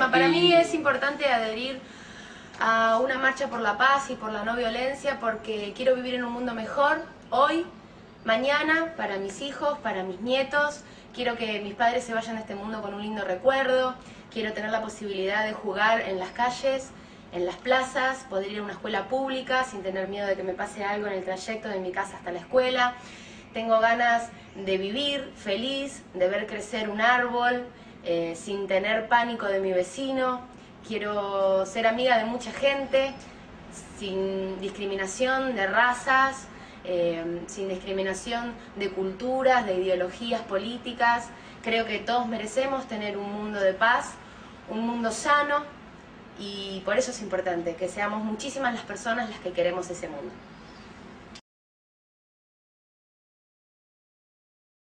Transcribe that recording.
Para mí es importante adherir a una marcha por la paz y por la no violencia porque quiero vivir en un mundo mejor hoy, mañana, para mis hijos, para mis nietos. Quiero que mis padres se vayan de este mundo con un lindo recuerdo. Quiero tener la posibilidad de jugar en las calles, en las plazas, poder ir a una escuela pública sin tener miedo de que me pase algo en el trayecto de mi casa hasta la escuela. Tengo ganas de vivir feliz, de ver crecer un árbol, sin tener pánico de mi vecino. Quiero ser amiga de mucha gente, sin discriminación de razas, sin discriminación de culturas, de ideologías políticas. Creo que todos merecemos tener un mundo de paz, un mundo sano, y por eso es importante que seamos muchísimas las personas las que queremos ese mundo.